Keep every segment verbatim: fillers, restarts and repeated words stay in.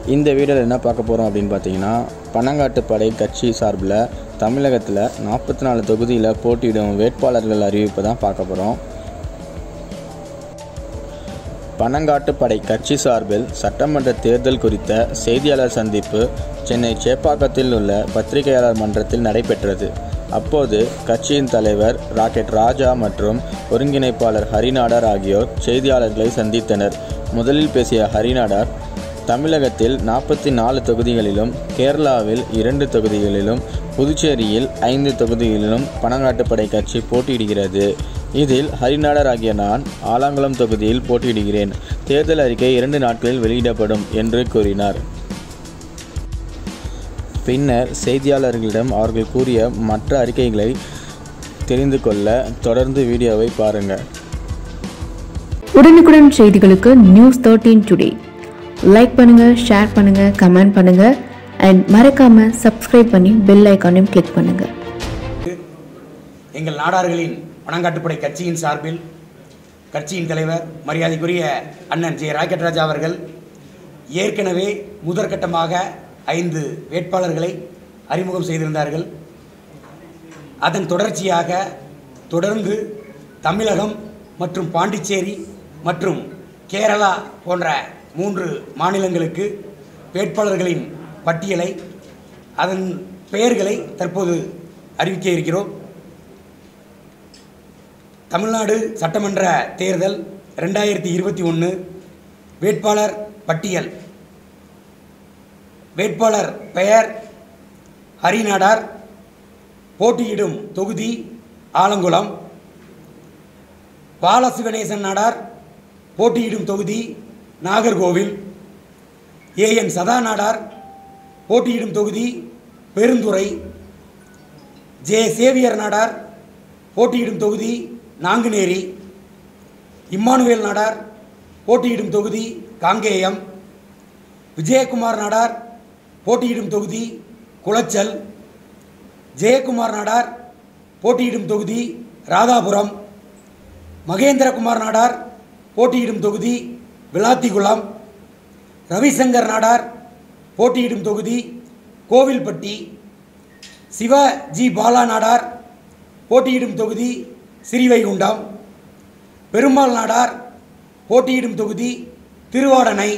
இந்த வீடியோவில் என்ன பார்க்க போகிறோம் அப்படின்னு பார்த்தீங்கன்னா, பனங்காட்டுப்படை கட்சி சார்பில் தமிழகத்தில் நாற்பத்தி நாலு தொகுதியில் போட்டியிடும் வேட்பாளர்கள் அறிவிப்பு தான் பார்க்க போகிறோம். பனங்காட்டுப்படை கட்சி சார்பில் சட்டமன்ற தேர்தல் குறித்த செய்தியாளர் சந்திப்பு சென்னை சேப்பாக்கத்தில் உள்ள பத்திரிகையாளர் மன்றத்தில் நடைபெற்றது. அப்போது கட்சியின் தலைவர் ராக்கெட் ராஜா மற்றும் ஒருங்கிணைப்பாளர் ஹரிநாடார் ஆகியோர் செய்தியாளர்களை சந்தித்தனர். முதலில் பேசிய ஹரிநாடார், தமிழகத்தில் நாற்பத்தி நாலு தொகுதிகளிலும், கேரளாவில் இரண்டு தொகுதிகளிலும், புதுச்சேரியில் ஐந்து தொகுதிகளிலும் பனங்காட்டுப்படை கட்சி போட்டியிடுகிறது. இதில் ஹரிநாடார் ஆகிய நான் ஆலங்குளம் தொகுதியில் போட்டியிடுகிறேன். தேர்தல் அறிக்கை இரண்டு நாட்களில் வெளியிடப்படும் என்று கூறினார். பின்னர் செய்தியாளர்களிடம் அவர்கள் கூறிய மற்ற அறிக்கைகளை தெரிந்து கொள்ள தொடர்ந்து வீடியோவை பாருங்கள். உடனுக்குடன் செய்திகளுக்கு நியூஸ் தேர்ட்டீன் டுடே லைக் பண்ணுங்க, ஷேர் பண்ணுங்க, கமெண்ட் பண்ணுங்க அண்ட் மறக்காம சப்ஸ்கிரைப் பண்ணி பெல் ஐகானையும் கிளிக் பண்ணுங்க. எங்கள் நாடார்களின் பனங்காட்டுப்படை கட்சியின் சார்பில் கட்சியின் தலைவர் மரியாதைக்குரிய அண்ணன் ஜே ராக்கெட் ராஜா அவர்கள் ஏற்கனவே முதற்கட்டமாக ஐந்து வேட்பாளர்களை அறிமுகம் செய்திருந்தார்கள். அதன் தொடர்ச்சியாக தொடர்ந்து தமிழகம் மற்றும் பாண்டிச்சேரி மற்றும் கேரளா போன்ற மூன்று மாநிலங்களுக்கு வேட்பாளர்களின் பட்டியலை, அதன் பெயர்களை தற்போது அறிவிக்க இருக்கிறோம். தமிழ்நாடு சட்டமன்ற தேர்தல் ரெண்டாயிரத்தி இருபத்தி ஒன்று வேட்பாளர் பட்டியல். வேட்பாளர் பெயர் ஹரிநாடார், போட்டியிடும் தொகுதி ஆலங்குளம். பாலசிவனேசன் நாடார், போட்டியிடும் தொகுதி நாகர்கோவில். ஏ என் சதா நாடார், போட்டியிடும் தொகுதி பெருந்துறை. ஜே சேவியர் நாடார், போட்டியிடும் தொகுதி நாங்குநேரி. இம்மானுவேல் நாடார், போட்டியிடும் தொகுதி காங்கேயம். விஜயகுமார் நாடார், போட்டியிடும் தொகுதி குளச்சல். ஜெயக்குமார் நாடார், போட்டியிடும் தொகுதி ராதாபுரம். மகேந்திரகுமார் நாடார், போட்டியிடும் தொகுதி விளாத்திகுளம். ரவிசங்கர் நாடார், போட்டியிடும் தொகுதி கோவில்பட்டி. சிவ ஜி பாலா நாடார், போட்டியிடும் தொகுதி ஸ்ரீவைகுண்டம். பெருமாள் நாடார், போட்டியிடும் தொகுதி திருவாடனை.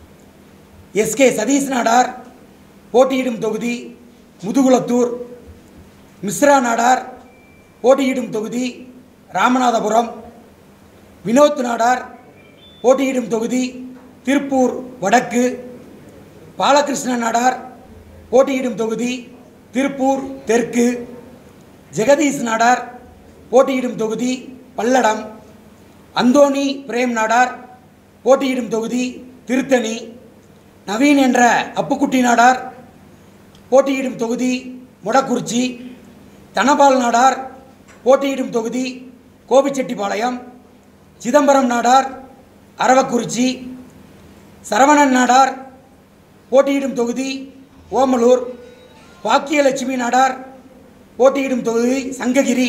எஸ் கே சதீஷ் நாடார், போட்டியிடும் தொகுதி முதுகுளத்தூர். மிஸ்ரா நாடார், போட்டியிடும் தொகுதி ராமநாதபுரம். வினோத் நாடார், போட்டியிடும் தொகுதி திருப்பூர் வடக்கு. பாலகிருஷ்ணன் நாடார், போட்டியிடும் தொகுதி திருப்பூர் தெற்கு. ஜெகதீஷ் நாடார், போட்டியிடும் தொகுதி பல்லடம். அந்தோணி பிரேம் நாடார், போட்டியிடும் தொகுதி திருத்தணி. நவீன் என்ற அப்புக்குட்டி நாடார், போட்டியிடும் தொகுதி மொடக்குறிச்சி. தனபால் நாடார், போட்டியிடும் தொகுதி கோபிச்செட்டிப்பாளையம். சிதம்பரம் நாடார், அரவக்குறிச்சி. சரவணன் நாடார், போட்டியிடும் தொகுதி ஓமலூர். பாக்கியலட்சுமி நாடார், போட்டியிடும் தொகுதி சங்ககிரி.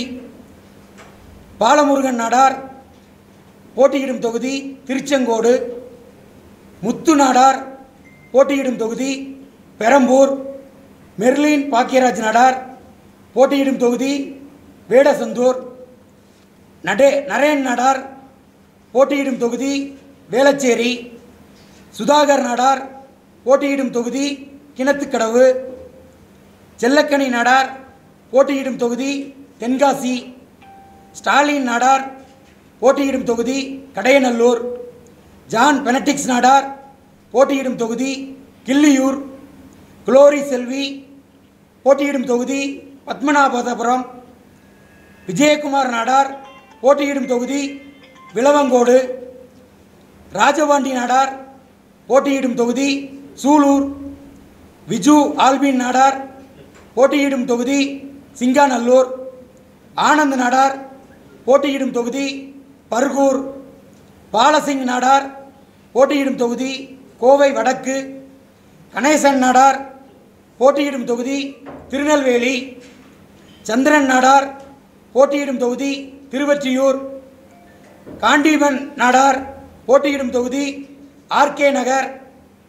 பாலமுருகன் நாடார், போட்டியிடும் தொகுதி திருச்செங்கோடு. முத்து நாடார், போட்டியிடும் தொகுதி பெரம்பூர். மெர்லின் பாக்கியராஜ் நாடார், போட்டியிடும் தொகுதி வேடசந்தூர். நடே நரேன் நாடார், போட்டியிடும் தொகுதி வேளச்சேரி. சுதாகர் நாடார், போட்டியிடும் தொகுதி கிணத்துக்கடவு. செல்லக்கனி நாடார், போட்டியிடும் தொகுதி தென்காசி. ஸ்டாலின் நாடார், போட்டியிடும் தொகுதி கடையநல்லூர். ஜான் பெனடிக்ஸ் நாடார், போட்டியிடும் தொகுதி கிள்ளியூர். குளோரி செல்வி, போட்டியிடும் தொகுதி பத்மநாபபுரம். விஜயகுமார் நாடார், போட்டியிடும் தொகுதி விளவங்கோடு. ராஜபாண்டி நாடார், போட்டியிடும் தொகுதி சூலூர். விஜு ஆல்பின் நாடார், போட்டியிடும் தொகுதி சிங்காநல்லூர். ஆனந்த் நாடார், போட்டியிடும் தொகுதி பர்கூர். பாலசிங் நாடார், போட்டியிடும் தொகுதி கோவை வடக்கு. கணேசன் நாடார், போட்டியிடும் தொகுதி திருநெல்வேலி. சந்திரன் நாடார், போட்டியிடும் தொகுதி திருவொற்றியூர். காண்டீபன் நாடார், போட்டியிடும் தொகுதி ஆர்கே நகர்.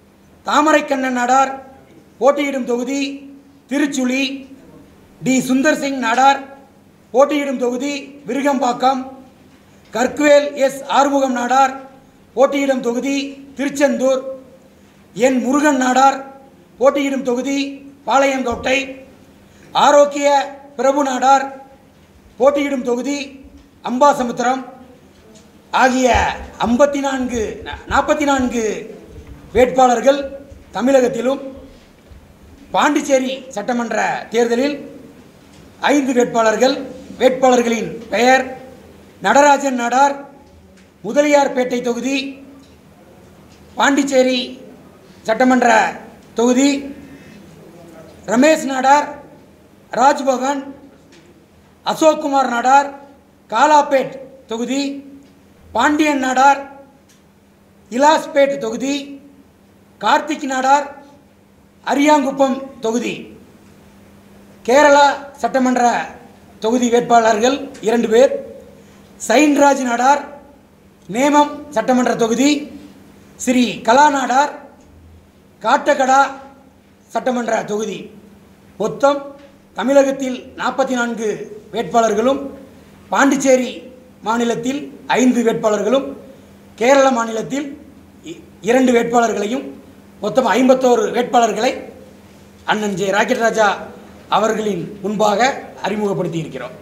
தாமரைக்கண்ணன் நாடார் போட்டியிடும் தொகுதி திருச்சுழி. டி சுந்தர் சிங் நாடார் போட்டியிடும் தொகுதி விருகம்பாக்கம். கற்குவேல் எஸ் ஆறுமுகம் நாடார் போட்டியிடும் தொகுதி திருச்செந்தூர். என் முருகன் நாடார் போட்டியிடும் தொகுதி பாளையங்கோட்டை. ஆரோக்கிய பிரபு நாடார் போட்டியிடும் தொகுதி அம்பாசமுத்திரம். ஆகிய ஐம்பத்தி நான்கு நாற்பத்தி நான்கு வேட்பாளர்கள் தமிழகத்திலும், பாண்டிச்சேரி சட்டமன்ற தேர்தலில் ஐந்து வேட்பாளர்கள். வேட்பாளர்களின் பெயர்: நடராஜன் நாடார் முதலியார்பேட்டை தொகுதி பாண்டிச்சேரி சட்டமன்ற தொகுதி, ரமேஷ் நாடார் ராஜ்பவன், அசோக்குமார் நாடார் காலாப்பேட் தொகுதி, பாண்டியன் நாடார் இலாஸ்பேட் தொகுதி, கார்த்திக் நாடார் அரியாங்குப்பம் தொகுதி. கேரளா சட்டமன்ற தொகுதி வேட்பாளர்கள் இரண்டு பேர்: சைன்ராஜ் நாடார் நேமம் சட்டமன்ற தொகுதி, ஸ்ரீ கலா நாடார் காட்டகடா சட்டமன்ற தொகுதி. மொத்தம் தமிழகத்தில் நாற்பத்தி நான்கு வேட்பாளர்களும், பாண்டிச்சேரி மாநிலத்தில் ஐந்து வேட்பாளர்களும், கேரள மாநிலத்தில் இரண்டு வேட்பாளர்களையும், மொத்தம் ஐம்பத்தோரு வேட்பாளர்களை அண்ணன் ஜே ராக்கெட் ராஜா அவர்களின் முன்பாக அறிமுகப்படுத்தி இருக்கிறோம்.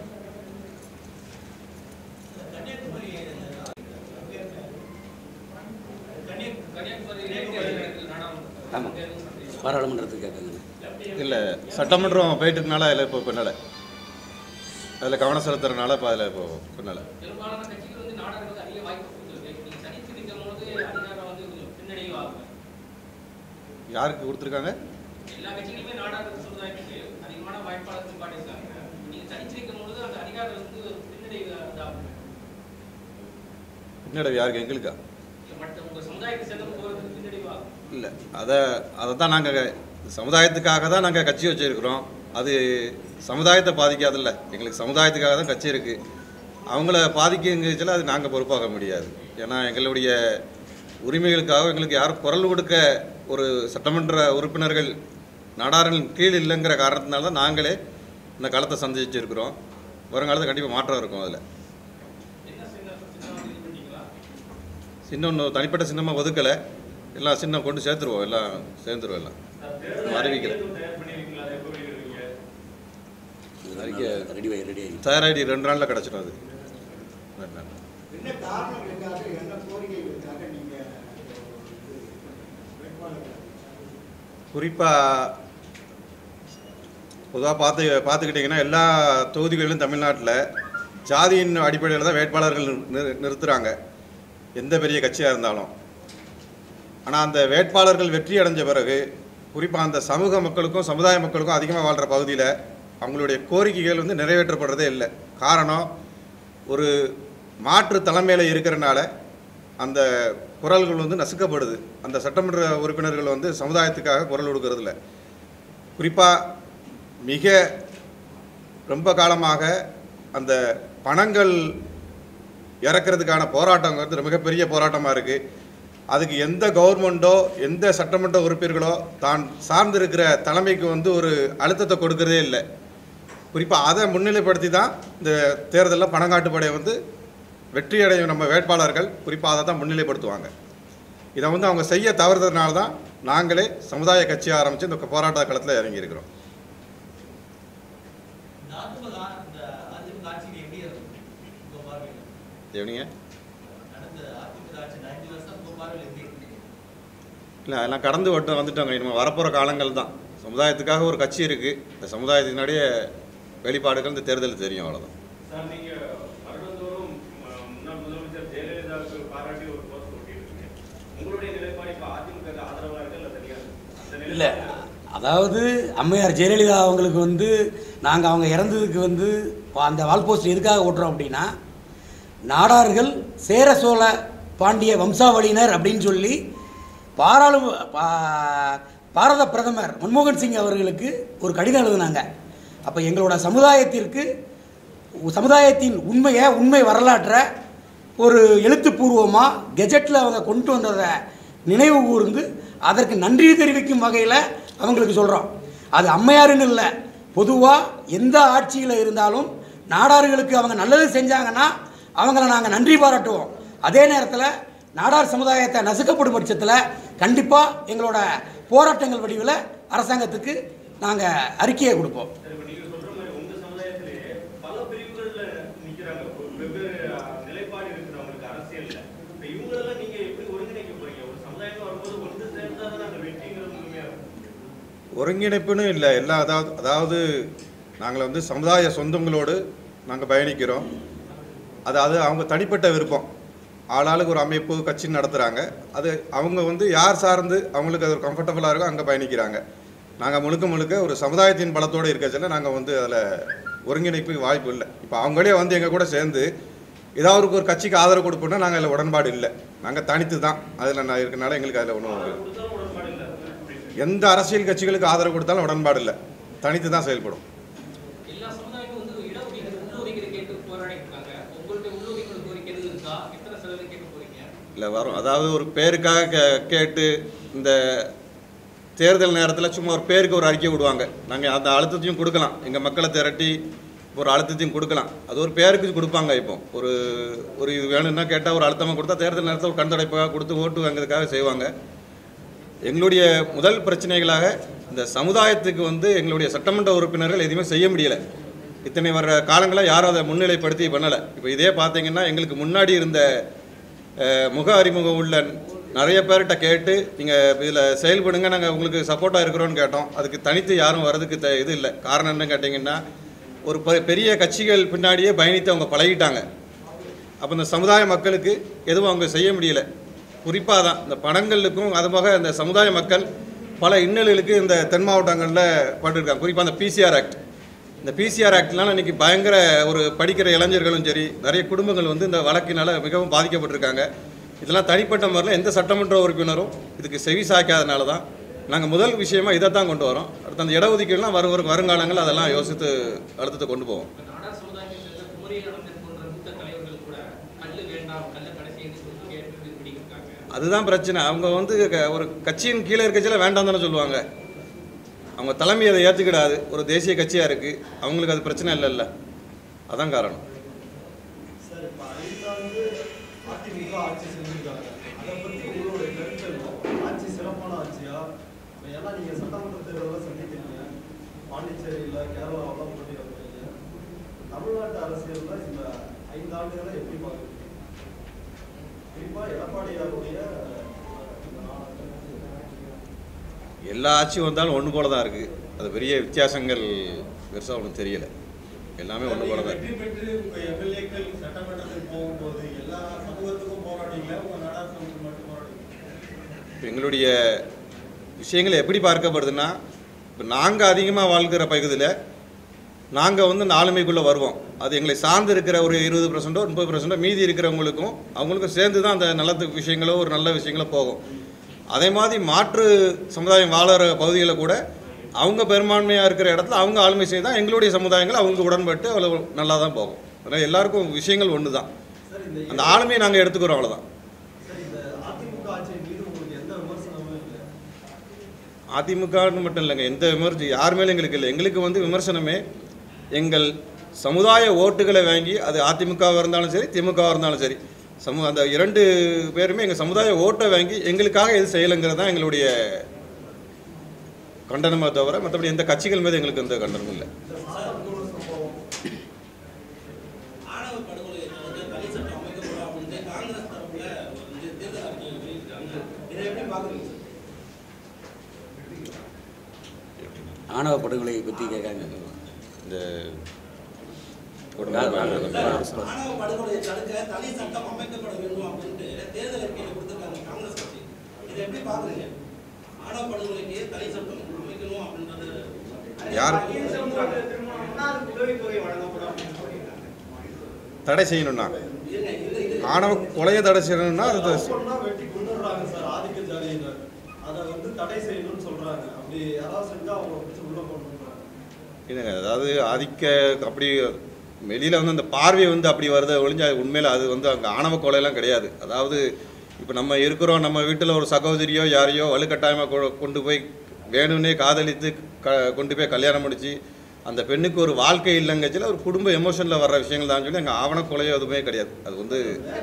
பாராளுமன்றத்துக்கு இல்லை, சட்டமன்றம் போயிட்டு இருக்கனால அதில் இப்போ பின்னால் அதில் கவனம் செலுத்துறதுனால இப்போ அதில் இப்போ பின்னால் யாருக்கு கொடுத்துருக்காங்க? பின்னடைவு யாருக்கு? எங்களுக்கா? இல்லை, அதை அதை தான் நாங்கள் சமுதாயத்துக்காக தான் நாங்கள் கட்சி வச்சுருக்கிறோம். அது சமுதாயத்தை பாதிக்காதில்ல, எங்களுக்கு சமுதாயத்துக்காக தான் கட்சி இருக்குது. அவங்கள பாதிக்குங்கச்சுல அது நாங்கள் பொறுப்பாக முடியாது. ஏன்னா எங்களுடைய உரிமைகளுக்காக எங்களுக்கு யாரும் குரல் கொடுக்க ஒரு சட்டமன்ற உறுப்பினர்கள் நாடாரின் கீழ் இல்லைங்கிற காரணத்தினால தான் நாங்களே இந்த காலத்தை சந்திச்சிருக்கிறோம். வருங்காலத்தில் கண்டிப்பாக மாற்றம் இருக்கும். அதில் சின்னம் தனிப்பட்ட சின்னமாக ஒதுக்கலை, எல்லாம் சின்னம் கொண்டு சேர்த்துருவோம், எல்லாம் சேர்ந்துருவோம், எல்லாம் அறிவிக்கிறேன். தயாராகி ரெண்டு நாளில் கிடச்சிடும். அது குறிப்பாக பொதுவாக பார்த்து பார்த்துக்கிட்டிங்கன்னா எல்லா தொகுதிகளிலும் தமிழ்நாட்டில் ஜாதியின் அடிப்படையில் தான் வேட்பாளர்கள் நிறு நிறுத்துகிறாங்க எந்த பெரிய கட்சியாக இருந்தாலும். ஆனால் அந்த வேட்பாளர்கள் வெற்றி அடைஞ்ச பிறகு குறிப்பாக அந்த சமூக மக்களுக்கும் சமுதாய மக்களுக்கும் அதிகமாக வாழ்கிற பகுதியில் அவங்களுடைய கோரிக்கைகள் வந்து நிறைவேற்றப்படுறதே இல்லை. காரணம், ஒரு மாற்று தலைமையில் இருக்கிறனால அந்த குரல்கள் வந்து நசுக்கப்படுது. அந்த சட்டமன்ற உறுப்பினர்கள் வந்து சமுதாயத்துக்காக குரல் கொடுக்கறதில்ல. குறிப்பாக மிக ரொம்ப காலமாக அந்த பணங்கள் இறக்கிறதுக்கான போராட்டங்கிறது மிகப்பெரிய போராட்டமாக இருக்குது. அதுக்கு எந்த கவர்மெண்ட்டோ எந்த சட்டமன்ற உறுப்பினர்களோ தான் சார்ந்திருக்கிற தலைமைக்கு வந்து ஒரு அழுத்தத்தை கொடுக்கறதே இல்லை. குறிப்பாக அதை முன்னிலைப்படுத்தி தான் இந்த தேர்தலில் பணங்காட்டுப்படையை வந்து வெற்றி அடையும் நம்ம வேட்பாளர்கள் குறிப்பாக அதை தான் முன்னிலைப்படுத்துவாங்க. இதை வந்து அவங்க செய்ய தவறுறதுனால தான் நாங்களே சமுதாய கட்சி ஆரம்பித்து இந்த போராட்ட களத்தில் இறங்கியிருக்கிறோம். எப்படிங்க? இல்லை, அதெல்லாம் கடந்து வட்டம் வந்துட்டோங்க. இனிமேல் வரப்போகிற காலங்கள் தான். சமுதாயத்துக்காக ஒரு கட்சி இருக்குது. இந்த சமுதாயத்தினுடைய வெளிப்பாடுகள் இந்த தேர்தல் தெரியும், அவ்வளோதான். இல்லை, அதாவது அம்மையார் ஜெயலலிதா அவங்களுக்கு வந்து நாங்கள் அவங்க இறந்ததுக்கு வந்து அந்த வால் போஸ்ட் எதுக்காக ஓட்டுறோம் அப்படின்னா, நாடார்கள் சேர சோழ பாண்டிய வம்சாவளியினர் அப்படின்னு சொல்லி பாராளு பாரத பிரதமர் மன்மோகன் சிங் அவர்களுக்கு ஒரு கடிதம் எழுதினாங்க. அப்போ எங்களோட சமுதாயத்திற்கு சமுதாயத்தின் உண்மையை உண்மை வரலாற்றை ஒரு எழுத்துப்பூர்வமாக கெஜெட்டில் அவங்க கொண்டு வந்ததை நினைவு கூர்ந்து அதற்கு நன்றி தெரிவிக்கும் வகையில் அவங்களுக்கு சொல்கிறோம். அது அம்மையாருன்னு இல்லை, பொதுவாக எந்த ஆட்சியில் இருந்தாலும் நாடார்களுக்கு அவங்க நல்லது செஞ்சாங்கன்னா அவங்கள நாங்கள் நன்றி பாராட்டுவோம். அதே நேரத்தில் நாடார் சமுதாயத்தை நசுக்கப்படும் பட்சத்தில் கண்டிப்பாக எங்களோட போராட்டங்கள் வடிவில் அரசாங்கத்துக்கு நாங்கள் அறிக்கையை கொடுப்போம். ஒருங்கிணைப்புன்னு இல்லை, எல்லா அதாவது அதாவது நாங்கள் வந்து சமுதாய சொந்தங்களோடு நாங்கள் பயணிக்கிறோம். அதாவது அவங்க தனிப்பட்ட விருப்பம், ஆளாளுக்கு ஒரு அமைப்பு கட்சி நடத்துகிறாங்க. அது அவங்க வந்து யார் சார்ந்து அவங்களுக்கு அது ஒரு கம்ஃபர்டபுளாக இருக்கோ அங்கே பயணிக்கிறாங்க. நாங்கள் முழுக்க முழுக்க ஒரு சமுதாயத்தின் பலத்தோடு இருக்கச்சில நாங்கள் வந்து அதில் ஒருங்கிணைப்புக்கு வாய்ப்பு இல்லை. இப்போ அவங்களே வந்து எங்கள் கூட சேர்ந்து ஏதாவது ஒரு கட்சிக்கு ஆதரவு கொடுப்போம்னா நாங்கள் அதில் உடன்பாடு இல்லை, நாங்கள் தனித்து தான் அதில் நான் இருக்கனால எங்களுக்கு அதில் ஒன்றும் எந்த அரசியல் கட்சிகளுக்கு ஆதரவு கொடுத்தாலும் உடன்பாடு இல்லை, தனித்து தான் செயல்படும். இல்லை வரும், அதாவது ஒரு பேருக்காக கேட்டு இந்த தேர்தல் நேரத்தில் சும்மா ஒரு பேருக்கு ஒரு அறிக்கை விடுவாங்க. நாங்கள் அந்த அழுத்தத்தையும் கொடுக்கலாம், எங்கள் மக்களை திரட்டி ஒரு அழுத்தத்தையும் கொடுக்கலாம். அது ஒரு பேருக்கு கொடுப்பாங்க. இப்போ ஒரு ஒரு இது வேணும்னா கேட்டால் ஒரு அழுத்தமாக கொடுத்தா தேர்தல் நேரத்தில் ஒரு கண்தடைப்பாக கொடுத்து ஓட்டு வாங்கிறதுக்காக செய்வாங்க. எங்களுடைய முதல் பிரச்சனைகளாக இந்த சமுதாயத்துக்கு வந்து எங்களுடைய சட்டமன்ற உறுப்பினர்கள் எதுவுமே செய்ய முடியலை. இத்தனை வர காலங்களாக யாரும் அதை முன்னிலைப்படுத்தி பண்ணலை. இப்போ இதே பார்த்தீங்கன்னா எங்களுக்கு முன்னாடி இருந்த முக அறிமுகம் உள்ள நிறைய பேர்கிட்ட கேட்டு நீங்கள் இதில் செயல்படுங்க, நாங்கள் உங்களுக்கு சப்போர்ட்டாக இருக்கிறோன்னு கேட்டோம். அதுக்கு தனித்து யாரும் வர்றதுக்கு த இது இல்லை. காரணம் என்னன்னு கேட்டிங்கன்னா ஒரு பெரிய கட்சிகள் பின்னாடியே பயணித்து அவங்க பழகிட்டாங்க. அப்போ இந்த சமுதாய மக்களுக்கு எதுவும் அவங்க செய்ய முடியலை. குறிப்பாக தான் இந்த பணங்களுக்கும் அதுபோக இந்த சமுதாய மக்கள் பல இன்னல்களுக்கு இந்த தென் மாவட்டங்களில் பட்டிருக்காங்க. குறிப்பாக அந்த பிசிஆர் ஆக்ட், இந்த பிசிஆர் ஆக்ட்னால இன்றைக்கி பயங்கர ஒரு படிக்கிற இளைஞர்களும் சரி நிறைய குடும்பங்கள் வந்து இந்த வழக்கினால் மிகவும் பாதிக்கப்பட்டிருக்காங்க. இதெல்லாம் தனிப்பட்ட முறையில் எந்த சட்டமன்ற உறுப்பினரும் இதுக்கு செவி சாய்க்காதனால தான் நாங்கள் முதல் விஷயமாக இதை தான் கொண்டு வரோம். அடுத்து அந்த இடஒதுக்கீடுலாம் வரும் வரும் வருங்காலங்கள் அதெல்லாம் யோசித்து அடுத்தத்தை கொண்டு போவோம். அதுதான் பிரச்சனை. அவங்க வந்து ஒரு கட்சியின் கீழே இருக்கச்சில வேண்டாம் தானே சொல்லுவாங்க. அவங்க தலைமை அதை ஏற்றுக்கிடாது. ஒரு தேசிய கட்சியாக இருக்குது, அவங்களுக்கு அது பிரச்சனை இல்லை இல்லை அதான் காரணம். தமிழ்நாட்டு அரசியலில் இந்த ஐந்து ஆண்டுகளை எப்படி பார்க்குறீங்க? எல்லா ஆட்சியும் வந்தாலும் ஒன்று போல தான் இருக்குது. அது பெரிய வித்தியாசங்கள் பெருசாக ஒன்றும் தெரியலை, எல்லாமே ஒன்று போல தான் இருக்குது. எங்களுடைய விஷயங்கள் எப்படி பார்க்கப்படுதுன்னா, இப்போ நாங்கள் அதிகமாக வாழ்கிற பகுதியில் நாங்கள் வந்து இந்த ஆளுமைக்குள்ளே வருவோம். அது எங்களை சார்ந்து இருக்கிற ஒரு இருபது பர்சன்டோ முப்பது பர்சன்டோ மீதி இருக்கிறவங்களுக்கும் அவங்களுக்கும் சேர்ந்து தான் அந்த நல்ல விஷயங்களோ ஒரு நல்ல விஷயங்களோ போகும். அதே மாதிரி மாற்று சமுதாயம் வாழற பகுதிகளில் கூட அவங்க பெரும்பான்மையாக இருக்கிற இடத்துல அவங்க ஆளுமை செய்து தான் எங்களுடைய சமுதாயங்கள் அவங்க உடன்பட்டு அவ்வளோ நல்லா தான் போகும். அதனால் எல்லாருக்கும் விஷயங்கள் ஒன்று தான், அந்த ஆளுமையை நாங்கள் எடுத்துக்கிறோம், அவ்வளோதான். அதிமுகன்னு மட்டும் இல்லைங்க, எந்த விமர்சனம் யார் மேலும் எங்களுக்கு இல்லை. எங்களுக்கு வந்து விமர்சனமே எங்கள் சமுதாய ஓட்டுகளை வாங்கி, அது அதிமுகவாக இருந்தாலும் சரி திமுகவாக இருந்தாலும் சரி, சமூக அந்த இரண்டு பேருமே எங்கள் சமுதாய ஓட்டை வாங்கி எங்களுக்காக எது செய்யலைங்கிறது தான் எங்களுடைய கண்டனமாக தவிர மற்றபடி எந்த கட்சிகள் மீது எங்களுக்கு எந்த கண்டனமும் இல்லை. ஆணவ படுகொலை பற்றி கேட்காங்க. இந்த தடை செய்யணும்னா ஆணவ கொலையை தடை செய்யணும்னா இல்லைங்க, அதாவது ஆதிக்க அப்படி வெளியில் வந்து அந்த பார்வை வந்து அப்படி வருது ஒழிஞ்சு அது உண்மையில் அது வந்து அங்கே ஆணவ கொலையெல்லாம் கிடையாது. அதாவது இப்போ நம்ம இருக்கிறோம், நம்ம வீட்டில் ஒரு சகோதரியோ யாரையோ வலுக்கட்டாயமாக கொண்டு போய் வேணும்னே காதலித்து க கொண்டு போய் கல்யாணம் முடித்து அந்த பெண்ணுக்கு ஒரு வாழ்க்கை இல்லைங்கச்சில் ஒரு குடும்ப எமோஷனில் வர்ற விஷயங்கள் தான் சொல்லி எங்கள் ஆவண கொலையோ எதுவுமே கிடையாது. அது வந்து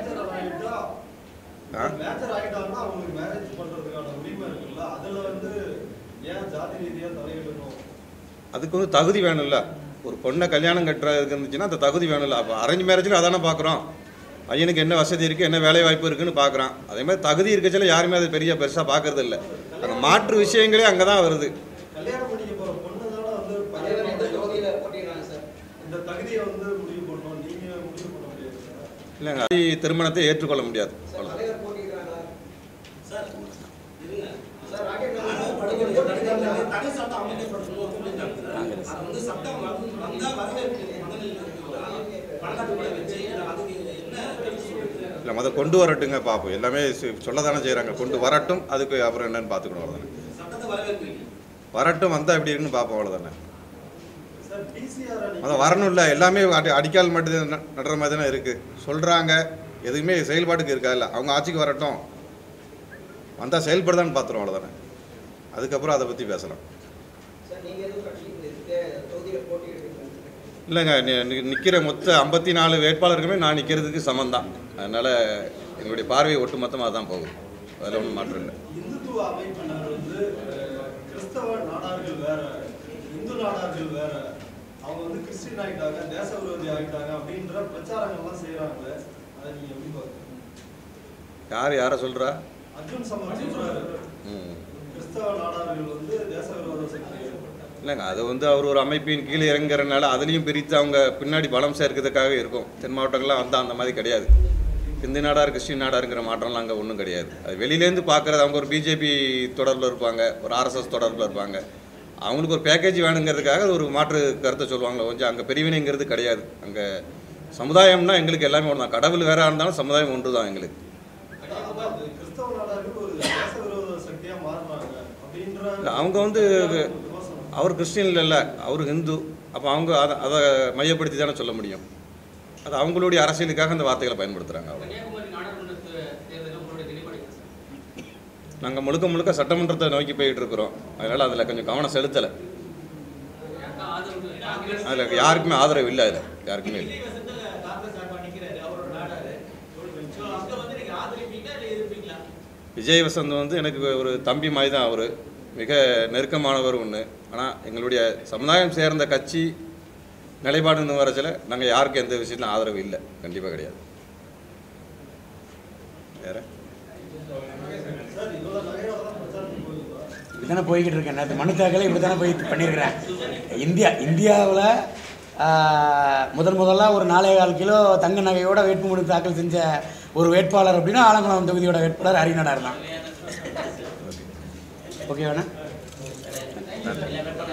அதுக்கு வந்து தகுதி வேணும்ல. ஒரு பொண்ணை கல்யாணம் கட்டுறதுக்கு இருந்துச்சுன்னா அந்த தகுதி வேணும்ல. அப்போ அரேஞ்ச் மேரேஜில் அதானே பார்க்குறோம். பையனுக்கு என்ன வசதி இருக்குது, என்ன வேலை வாய்ப்பு இருக்குதுன்னு பார்க்குறான். அதே மாதிரி தகுதி இருக்கச்சில யாருமே அது பெரிய பெருசாக பார்க்கறது இல்லை. அந்த மாற்று விஷயங்களே அங்கே தான் வருது. இல்லைங்க, திருமணத்தை ஏற்றுக்கொள்ள முடியாது. இல்லை, அதை கொண்டு வரட்டுங்க பார்ப்போம். எல்லாமே சொல்ல தானே செய்கிறாங்க, கொண்டு வரட்டும். அதுக்கு அப்புறம் என்னன்னு பார்த்துக்கணும். அவ்வளோதானே, வரட்டும், வந்தால் எப்படி இருக்குன்னு பார்ப்போம். அவ்வளோதானே, அதை வரணும். இல்லை, எல்லாமே அடி அடிக்கால் மட்டும் நடுற மாதிரி தானே இருக்குது. சொல்கிறாங்க, எதுவுமே செயல்பாட்டுக்கு இருக்கா. இல்லை, அவங்க ஆட்சிக்கு வரட்டும், வந்தால் செயல்படுதான்னு பார்த்துருவோம். அவ்வளோதானே, அதுக்கப்புறம் அதை பற்றி பேசலாம். இல்லைங்க, நிற்கிற மொத்த ஐம்பத்தி நாலு வேட்பாளருக்குமே நான் நிற்கிறதுக்கு சமந்தான். அதனால் எங்களுடைய பார்வை ஒட்டு மொத்தமாக தான் போகுது. அதில் ஒன்றும் மாற்றம் இல்லை. இந்துத்துவ அமைப்பினர் வந்து கிறிஸ்தவ நாடார்கள் வேற, இந்து நாடார்கள் வேற, அவங்க வந்து கிறிஸ்டின் ஆகிட்டாங்க, தேச விரோதி ஆகிட்டாங்க அப்படின்ற பிரச்சாரங்கள்லாம் செய்கிறாங்களே, அதை நீங்கள் எப்படி பார்க்குறீங்க? யார் யாரை சொல்கிறா? அர்ஜுன் சம்பத் சொல்கிறாரு, கிறிஸ்தவ நாடார்கள் வந்து தேச விரோத சக்தி. இல்லைங்க, அது வந்து அவர் ஒரு அமைப்பின் கீழே இறங்குறதுனால அதுலேயும் பிரித்து அவங்க பின்னாடி பலம் சேர்க்கிறதுக்காக இருக்கும். தென் மாவட்டங்கள்லாம் வந்தால் அந்த மாதிரி கிடையாது. இந்து நாடார் கிறிஸ்டின் நாடாருங்கிற மாற்றம்லாம் அங்கே ஒன்றும் கிடையாது. அது வெளியிலேருந்து பார்க்குறது. அவங்க ஒரு பிஜேபி தொடர்பில் இருப்பாங்க, ஒரு ஆர்எஸ்எஸ் தொடர்பில் இருப்பாங்க. அவங்களுக்கு ஒரு பேக்கேஜ் வேணுங்கிறதுக்காக ஒரு மாற்று கருத்தை சொல்லுவாங்க. கொஞ்சம் அங்கே பிரிவினைங்கிறது கிடையாது. அங்கே சமுதாயம்னா எங்களுக்கு எல்லாமே ஒன்று தான். கடவுள் வேற இருந்தாலும் சமுதாயம் ஒன்று தான் எங்களுக்கு. இல்லை, அவங்க வந்து அவர் கிறிஸ்டின் இல்லை, அவர் ஹிந்து. அப்போ அவங்க அதை அதை மையப்படுத்தி தானே சொல்ல முடியும். அது அவங்களுடைய அரசியலுக்காக அந்த வார்த்தைகளை பயன்படுத்துகிறாங்க. நாங்கள் முழுக்க முழுக்க சட்டமன்றத்தை நோக்கி போயிட்டு இருக்கிறோம். அதனால் அதில் கொஞ்சம் கவனம் செலுத்தலை. அதில் யாருக்குமே ஆதரவு இல்லை. அதில் யாருக்குமே இல்லை. விஜய் வசந்த் வந்து எனக்கு ஒரு தம்பி மாதிரி தான். அவர் மிக நெருக்கமானவர் ஒன்று. ஆனால் எங்களுடைய சமுதாயம் சேர்ந்த கட்சி நிலைப்பாடுன்னு வரச்சில் நாங்கள் யாருக்கும் எந்த விஷயத்துலையும் ஆதரவு இல்லை. கண்டிப்பாக கிடையாது. வேற இப்படி தானே போய்கிட்டு இருக்கேன். நேற்று மனு தாக்கலை இப்படி தானே போய் பண்ணியிருக்கிறேன். இந்தியா இந்தியாவில் முதன் முதலாக ஒரு நாலே கால் கிலோ தங்க நகையோட வேட்புமனு தாக்கல் செஞ்ச ஒரு வேட்பாளர் அப்படின்னா ஆலங்குளம் தொகுதியோட வேட்பாளர் அறிஞனார் தான். ஓகே வேணா.